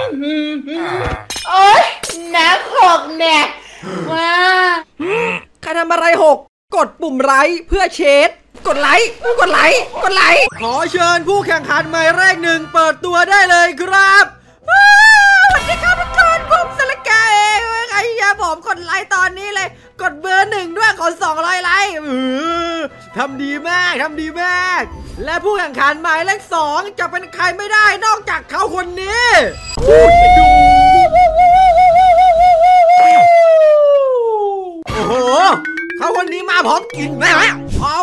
โอ๊ยน้ำหกเนี่ยว้าใครทำอะไรหกกดปุ่มไลค์เพื่อเชดกดไลค์กดไลค์กดไลค์ขอเชิญผู้แข่งขันหมายเลขหนึ่งเปิดตัวได้เลยครับสวัสดีครับทุกคนผมสลักเองใครอยากผมกดไลค์ตอนนี้เลยกดเบอร์หนึ่งด้วยขอ200ไลค์ทำดีมากทำดีมากและผู้แข่งขันหมายเลข2จะเป็นใครไม่ได้นอกจากเขาคนนี้พูดไปดูโอ้โหเขาคนนี้มาพร้อมกินแม่เอา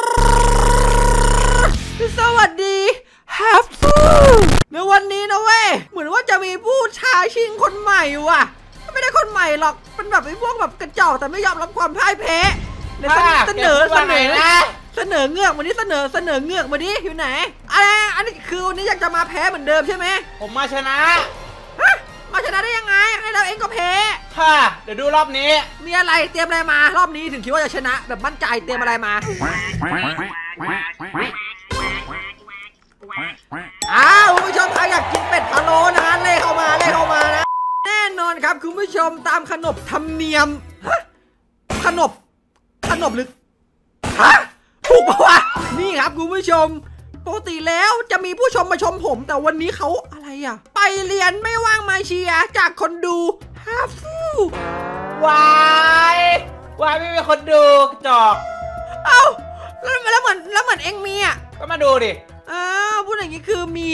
สวัสดีฮัฟฟูในวันนี้นะเว้ยเหมือนว่าจะมีผู้ท้าชิงคนใหม่ว่ะไม่ได้คนใหม่หรอกเป็นแบบไอ้พวกแบบกระจอกแต่ไม่ยอมรับความพ่ายแพ้เสนอเงือกวันนี้เสนอเงือกมาดิอยู่ไหนอันนี้คือวันนี้อยากจะมาแพ้เหมือนเดิมใช่ไหมผมมาชนะมาชนะได้ยังไงให้เราเองก็แพ้ค่ะเดี๋ยวดูรอบนี้มีอะไรเตรียมอะไรมารอบนี้ถึงคิดว่าจะชนะแบบมั่นใจเตรียมอะไรมาคุณผู้ชมใครอยากกินเป็ดพะโล้นะเล่เข้ามานะแน่นอนครับคุณผู้ชมตามขนบธรรมเนียมขนบหรือถูกปะวะนี่ครับคุณผู้ชมปกติแล้วจะมีผู้ชมมาชมผมแต่วันนี้เขาอะไรอ่ะไปเรียนไม่ว่างมาเชียร์จากคนดูฮัฟฟูวายไม่มีคนดูจอกเอ้าแล้วเหมือนเอ็งมีอ่ะก็มาดูดิพูดอย่างนี้คือมี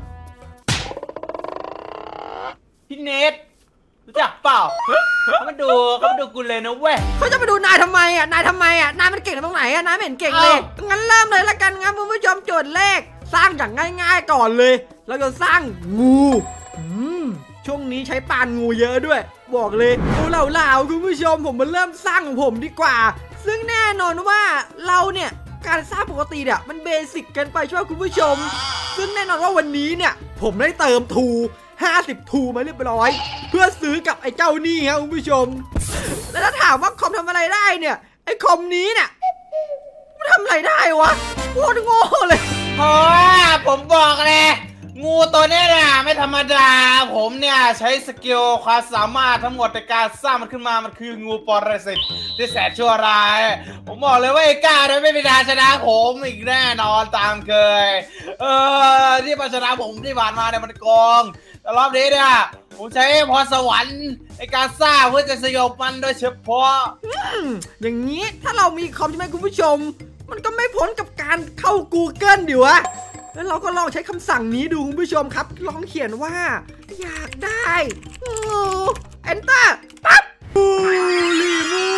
พี่เนทรู้จักเปล่าเขามาดูกูเลยนะเว้ยเขาจะมาดูนายทำไมอ่ะนายมันเก่งตรงไหนอ่ะนายไม่เห็นเก่งเลยงั้นเริ่มเลยละกันครับคุณผู้ชมโจทย์แรกสร้างอย่างง่ายๆก่อนเลยเราจะสร้างงูช่วงนี้ใช้ปานงูเยอะด้วยบอกเลยเหล่าคุณผู้ชมผมมาเริ่มสร้างของผมดีกว่าซึ่งแน่นอนว่าเราเนี่ยการสร้างปกติเนี่ยมันเบสิกกันไปช่วยคุณผู้ชมซึ่งแน่นอนว่าวันนี้เนี่ยผมได้เติมทู50ทูมาเรียบร้อยเพื่อซื้อกับไอ้เจ้านี่ครับคุณผู้ชมแล้วถ้าถามว่าคอมทำอะไรได้เนี่ยไอ้คอมนี้เนี่ยมันทำอะไรได้วะโคตรโง่เลยเพราะผมบอกเลยงูตัวนี้เนี่ยไม่ธรรมดาผมเนี่ยใช้สกิลความสามารถทั้งหมดในการสร้างมันขึ้นมามันคืองูปรสิตที่แสนชั่วร้ายผมบอกเลยว่าไอ้ก้าเนี่ยไม่มีทางชนะผมอีกแน่นอนตามเคยที่มาชนะผมที่ผ่านมาเนี่ยมันโกงแต่รอบนี้เนี่ยผมใช้พรสวรรค์ในการสร้างเพื่อจะสยบมันโดยเฉพาะอย่างนี้ถ้าเรามีคอมใช่ไหมคุณผู้ชมมันก็ไม่พ้นกับการเข้า Google ดิวะแล้วเราก็ลองใช้คำสั่งนี้ดูคุณผู้ชมครับลองเขียนว่าอยากได้Enter ปั๊บมูลี่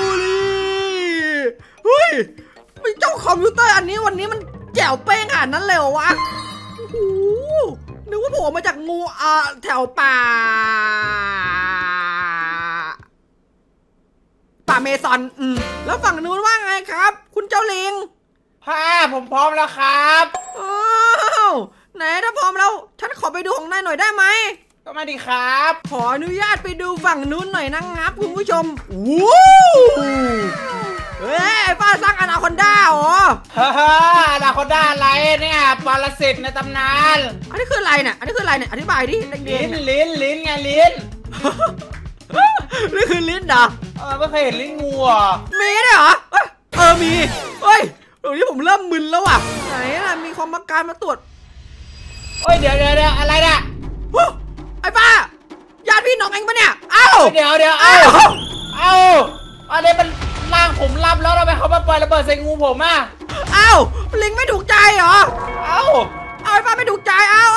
เฮ้ยเจ้าคอมพิวเตอร์อันนี้วันนี้มันแจ๋วเป้งขนาดนั้นเลยเหรอวะโอ้โหนึกว่าผมมาจากงูแถวป่าเมซอนแล้วฝั่งนู้นว่าไงครับคุณเจ้าลิงผมพร้อมแล้วครับไหนถ้าพร้อมแล้วฉันขอไปดูของนายหน่อยได้ไหมก็มาดิครับขออนุญาตไปดูฝั่งนู้นหน่อยนะครับคุณผู้ชมป้าสร้างอนาคอนด้าเหรออนาคอนด้าอะไรเนี่ยปรสิตในตำนานอันนี้คืออะไรเนี่ยอธิบายดิลิ้นไงลิ้นนี่คือลิ้นเหรอไม่เคยเห็นลิ้นงูอ่ะมีด้วยเหรอมีเฮ้ยตรงนี้ผมเริ่มมึนแล้วอ่ะไหนล่ะมีกรรมการมาตรวจเดี๋ยวอะไรเนี่ยไอ้ป้าญาติพี่น้องเองปะเนี่ยเดี๋ยวอะไรมันล่างผมรับแล้วทำไมเขามาปล่อยระเบิดใส่งูผมอ่ะลิงไม่ถูกใจเหรอไอ้ป้าไม่ถูกใจ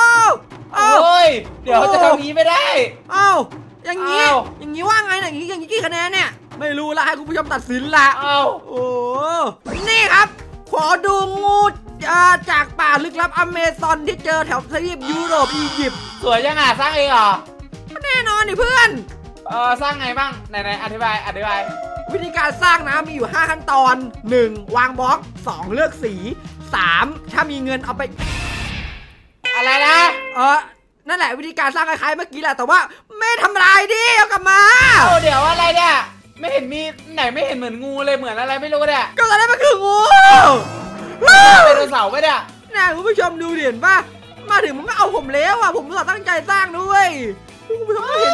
เดี๋ยวจะทำงี้ไม่ได้อย่างนี้ว่าไงเนี่ยอย่างนี้กี่คะแนนเนี่ยไม่รู้ละให้คุณผู้ชมตัดสินละนี่ครับขอดูงูจากป่าลึกลับอเมซอนที่เจอแถวทวีปยุโรปอียิปต์สวยจังอ่ะสร้างเองเหรอแน่นอนดิเพื่อนสร้างไงบ้างไหนอธิบายวิธีการสร้างนะมีอยู่5ขั้นตอน 1. วางบล็อก2. เลือกสี 3. ถ้ามีเงินเอาไปอะไรนะนั่นแหละวิธีการสร้างคล้ายๆเมื่อกี้แหละแต่ว่าไม่ทำลายดิเอากลับมาเดี๋ยวอะไรเนี่ยไม่เห็นมีไหนไม่เห็นเหมือนงูเลยเหมือนอะไรไม่รู้เนี่ยก็ตอนนั้นมันคืองูไดโนเสาร์ไหมเนี่ยคุณผู้ชมดูเห็นป่ะมาถึงมันก็เอาผมแล้วอ่ะผมตั้งใจสร้างด้วย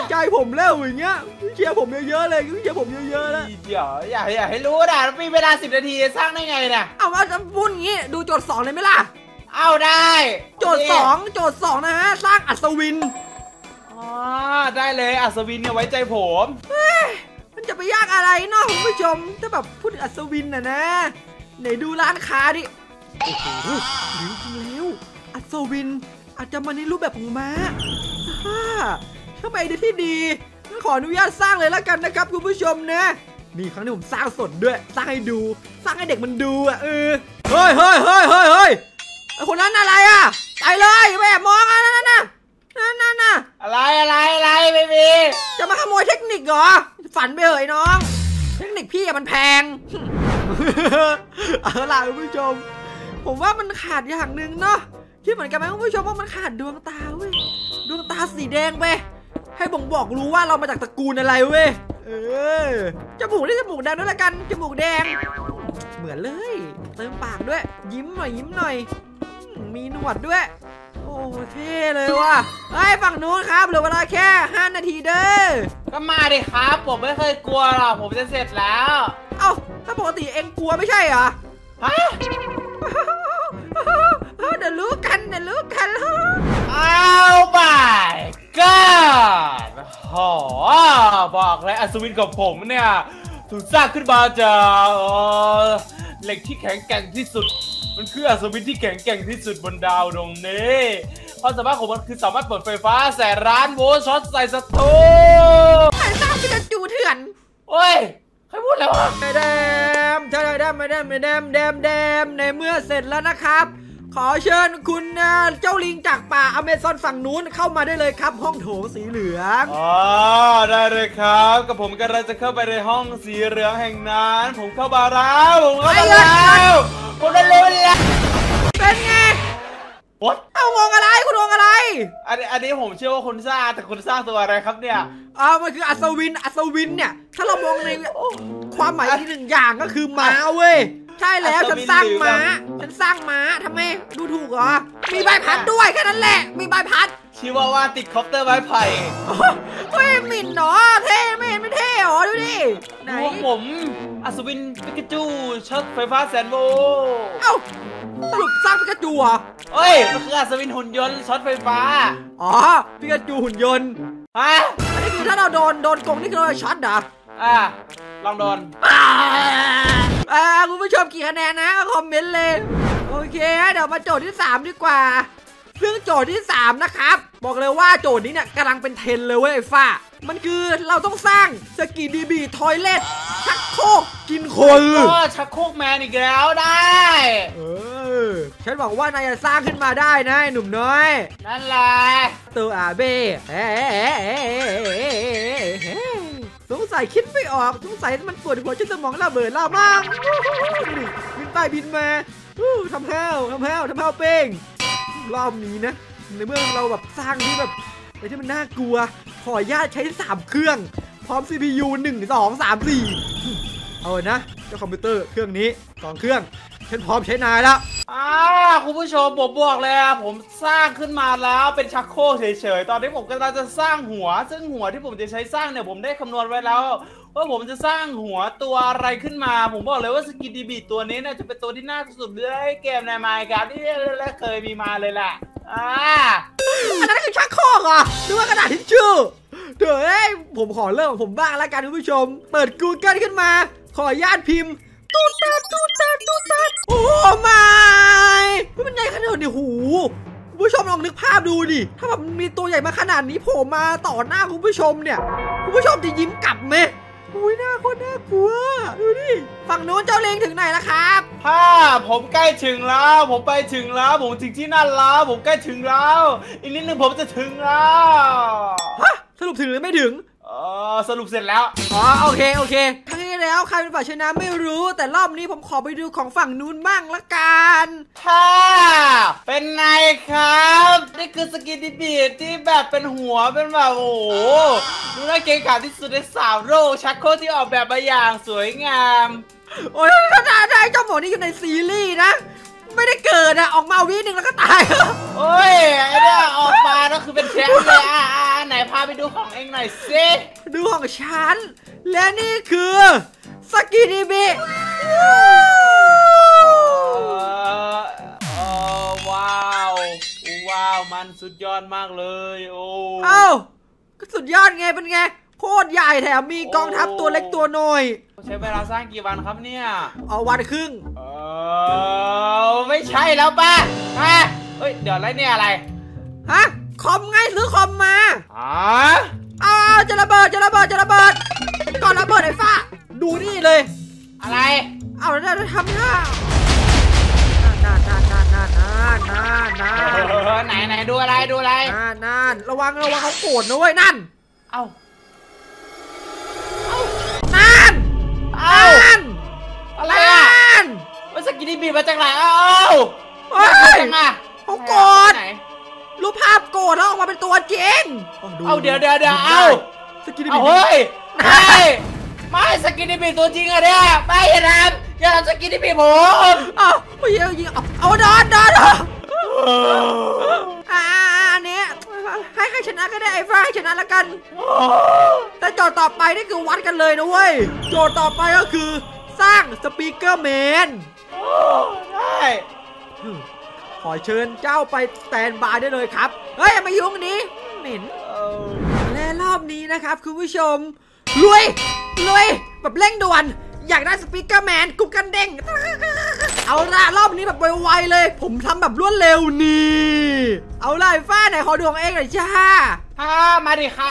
ใจผมแล้วอย่างเงี้ยเชียร์ผมเยอะๆเลยเชียร์ผมเยอะๆแล้วเดี๋ยวอยากให้รู้นะมีเวลา10 นาทีสร้างได้ไงเนี่ยเอาว่าจะพูดอย่างงี้ดูโจทย์2เลยไหมล่ะเอาได้โจทย์2นะฮะสร้างอัศวินได้เลยอัศวินเนี่ยไว้ใจผมมันจะไปยากอะไรเนาะคุณผู้ชมถ้าแบบพูดถึงอัศวินนะไหนดูร้านค้าดิโอ้โหจริงแล้วอัศวินอาจจะมาในรูปแบบของม้าถ้าไปได้ที่ดีขออนุญาตสร้างเลยแล้วกันนะครับคุณผู้ชมนะนี่ครั้งนี้ผมสร้างสดด้วยสร้างให้ดูสร้างให้เด็กมันดูเฮ้ยไอคนนั้นอะไรไปเลยไปแอบมองนั่นอะไรไม่มีจะมาขโมยเทคนิคเหรอฝันไปเหยน้องเทคนิคพี่มันแพงเอาล่ะคุณผู้ชมผมว่ามันขาดอย่างหนึ่งเนาะคิดเหมือนกันไหมคุณผู้ชมว่ามันขาดดวงตาเว้ยดวงตาสีแดงไปให้บ่งบอกรู้ว่าเรามาจากตระกูลอะไรเว้ยจมูกนี่จมูกแดงด้วยละกันจมูกแดงเหมือนเลยเติมปากด้วยยิ้มหน่อยมีหนวดด้วยโอ้เท่เลยว่ะไอ้ฝั่งนู้นครับเหลือเวลาแค่5 นาทีเด้อก็มาดิครับผมไม่เคยกลัวหรอกผมจะเสร็จแล้วเอ้าถ้าปกติเองกลัวไม่ใช่เหรอฮะเดี๋ยวรู้กันเอาไปก็บอกเลยอัศวินกับผมเนี่ยถูกสร้างขึ้นมาจากเหล็กที่แข็งแกร่งที่สุดมันคืออัศวินที่แข็งแกร่งที่สุดบนดาวดวงนี้ความสามารถของมันคือสามารถเปิดไฟฟ้าแสนล้านโวลต์ช็อตใส่ศัตรูใครสร้างเป็นจูเถื่อนโอ้ยใครพูดแล้ววะแดมในเมื่อเสร็จแล้วนะครับขอเชิญคุณเจ้าลิงจากป่าอเมซอนฝั่งนู้นเข้ามาได้เลยครับห้องโถงสีเหลืองได้เลยครับกับผมกำลังจะเข้าไปในห้องสีเหลืองแห่งนั้นผมเข้ามาแล้วผมได้แล้วเป็นไงเอางงอะไรคุณงงอะไรอันนี้ผมเชื่อว่าคุณสร้างแต่คุณสร้างตัวอะไรครับเนี่ยมันคืออัศวินเนี่ยถ้าเรามองในความหมายอีกหนึ่งอย่างก็คือม้าเว้ยใช่แล้วฉันสร้างม้าทำไมดูถูกเหรอมีใบพัดด้วยแค่นั้นแหละมีใบพัดชื่อว่าติดคอปเตอร์ไม้ไผ่เฮ้ยหมิ่นเนาะเท่ไม่เท่หรอดูดิไหนผมอัศวินปิกาจูช็อตไฟฟ้าแสนโวสรุปสร้างปิกาจูเหรอเอ้ยมันคืออัศวินหุ่นยนต์ช็อตไฟฟ้าปิกาจูหุ่นยนต์อันนี้คือถ้าเราโดนกงนี่คือเราช็อตเหรอลองโดนคุณผู้ชมกี่คะแนนนะคอมเมนต์เลยโอเคเดี๋ยวมาโจทย์ที่3ดีกว่าซึ่งโจทย์ที่3นะครับบอกเลยว่าโจทย์นี้เนี่ยกำลังเป็นเทรนเลยเว้ยฟ้ามันคือเราต้องสร้างสกีดีบีทอยเล็ตชักโครกกินคนชักโครกแมนอีกแล้วได้ฉันบอกว่านายจะสร้างขึ้นมาได้นะหนุ่มน้อยนั่นแหละตัวเบ้สงสัยคิดไม่ออกสงสัยมันปวดหัวจนสมองระเบิดแล้วมั้งบินไปบินมาทำห้าวเป้งรอบนี้นะในเมื่อเราแบบสร้างที่แบบอะไรที่มันน่ากลัวขออนุญาตใช้3เครื่องพร้อม CPU 1 2 3 4เอานะเจ้าคอมพิวเตอร์เครื่องนี้2เครื่องฉันพร้อมใช้นายแล้วคุณผู้ชมผมบอกเลยผมสร้างขึ้นมาแล้วเป็นชักโครกเฉยๆตอนนี้ผมกำลังจะสร้างหัวซึ่งหัวที่ผมจะใช้สร้างเนี่ยผมได้คำนวณไว้แล้วว่าผมจะสร้างหัวตัวอะไรขึ้นมาผมบอกเลยว่าสกินดีบีตัวนี้เนี่ยจะเป็นตัวที่น่าสุดเลยเกมในไมค์ครับที่เคยมีมาเลยแหละอันนั้นคือชักโครกเหรอหรือว่ากระดาษทิชชู่เดี๋ยวผมขอเริ่มผมบ้างแล้วกันคุณผู้ชมเปิด Google ขึ้นมาขออนุญาตพิมพ์ตูดตาโอ้ไม่มันใหญ่ขนาดนี้หูคุณผู้ชมลองนึกภาพดูดิถ้าแบบมีตัวใหญ่มาขนาดนี้โผล่มาต่อหน้าคุณผู้ชมเนี่ยคุณผู้ชมจะยิ้มกลับไหมอุ้ยน่ากลัวดูดิฝั่งนู้นเจ้าเลงถึงไหนแล้วครับผมใกล้ถึงแล้วผมไปถึงแล้วผมถึงที่นั่นแล้วผมใกล้ถึงแล้วอีกนิดนึงผมจะถึงแล้วสรุปถึงหรือไม่ถึงสรุปเสร็จแล้วโอเคครั้งที่แล้วใครเป็นฝ่ายชนะไม่รู้แต่รอบนี้ผมขอไปดูของฝั่งนู้นบ้างละกันเป็นไงครับนี่คือสกินดิบีที่แบบเป็นหัวเป็นแบบโอ้โหดูน่าเกรงขามที่สุดใน3 โลกชักโครกที่ออกแบบมาอย่างสวยงามโอ้ยขนาดได้เจ้าหมอนี่อยู่ในซีรีส์นะไม่ได้เกิดออกมาวินึงแล้วก็ตายโอ้ยไอ้เนี่ยออกมาก็คือเป็นแชมป์เลยไหนพาไปดูของเององหน่อยสิดูของฉันและนี่คือสกินิบิว้าวมันสุดยอดมากเลยโอ้เอ้าก็สุดยอดไงเป็นไงโคตรใหญ่แถมมีกองทัพตัวเล็กตัวน้อยใช้เวลาสร้างกี่วันครับเนี่ยวันครึ่งไม่ใช่แล้วป่ะเฮ้ยเดี๋ยวอะไรเนี่ยอะไรฮะคอมไงซื้อคอมมาเอาจะระเบิดก่อนระเบิดไอ้ฟ้าดูนี่เลยอะไรเอาแล้วทำท่าไหนดูอะไรนั่นระวังเขาโกรธนะเว้ยนั่นนั่นอะไรอ่ะว่าสกินนี่บีมาจากไหนเขาโกรธรูปภาพโกรธแล้วออกมาเป็นตัวจริงเดี๋ยวสกินนี่บีเฮ้ยไม่สกินนี่บีตัวจริงอะเนี่ยไม่อย่าทำสกินนี่บีผมไม่ยิงเอาดอนนี้ให้ชนะก็ได้ไอ้ฟ้าให้ชนะแล้วกันแต่โจทย์ต่อไปนี่คือวัดกันเลยนะเว้ยโจทย์ต่อไปก็คือสร้างสปีกเกอร์แมนได้ขอเชิญเจ้าไปสแตนบายได้เลยครับเฮ้ยมายุ่งนี้เหม็นและรอบนี้นะครับคุณผู้ชมรวยแบบเร่งด่วนอยากได้สปีกเกอร์แมนกุ๊กกันเด้งเอาละรอบนี้แบบไวๆเลยผมทำแบบรวดเร็วนี่เอาละไอ้ฟ้าไหนขอดูของเองหน่อยจ้ามาดิค่ะ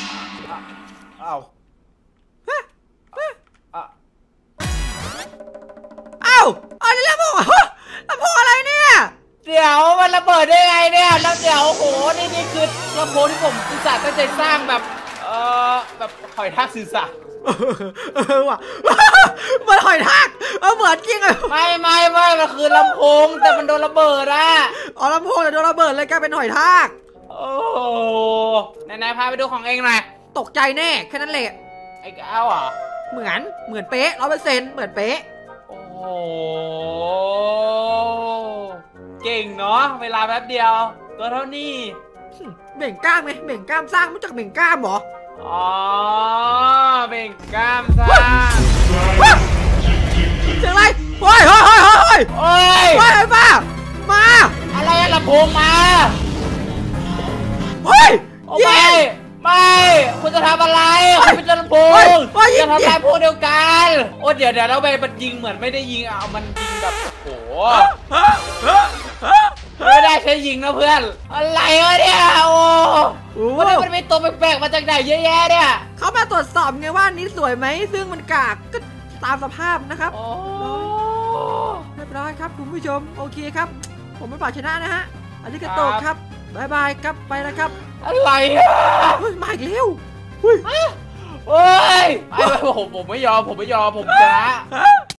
อะไรลำโพงอะไรเนี่ยเดี๋ยวมันระเบิดได้ไงเนี่ยแล้วเดี๋ยวโอ้โหนี่คือลำโพงที่ผมอุตส่าห์ตั้งใจสร้างแบบหอยทากสื่อสารว่ะมันหอยทากเหมือนจริงเลยไม่มันคือลำโพงแต่มันโดนระเบิดลำโพงแต่โดนระเบิดเลยกลายเป็นหอยทากโอ้ไหนพาไปดูของเองหน่อยตกใจแน่แค่นั้นแหละไอ้ก้าวเหมือนเป๊ะ100%เหมือนเป๊ะโอ้เก่งเนาะเวลาแป๊บเดียวตัวเท่านี้เบ่งกล้ามไงเบ่งกล้ามสร้างรู้จักเบ่งกล้ามเหรอเบ่งกล้ามสร้างเสียงอะไรเฮ้ยไอ้บ้ามาอะไรลำโพงมาเฮ้ยไม่คุณจะทำอะไรคุณเป็นลำโพงจะทำลายพวกเดียวกันเดี๋ยวแล้วไปมันยิงเหมือนไม่ได้ยิงมันยิงแบบโอ้โหไม่ได้ใช้ยิงนะเพื่อนอะไรวะเนี่ยมันมีตัวแปลกๆมาจากไหนเยอะแยะเนี่ยเขามาตรวจสอบไงว่านี้สวยไหมซึ่งมันกากก็ตามสภาพนะครับเรียบร้อยครับคุณผู้ชมโอเคครับผมไม่ปล่อยชนะนะฮะอันนี้ก็โตครับบายครับไปแล้วครับอะไรมาอีกแล้วผมไม่ยอมผมชนะ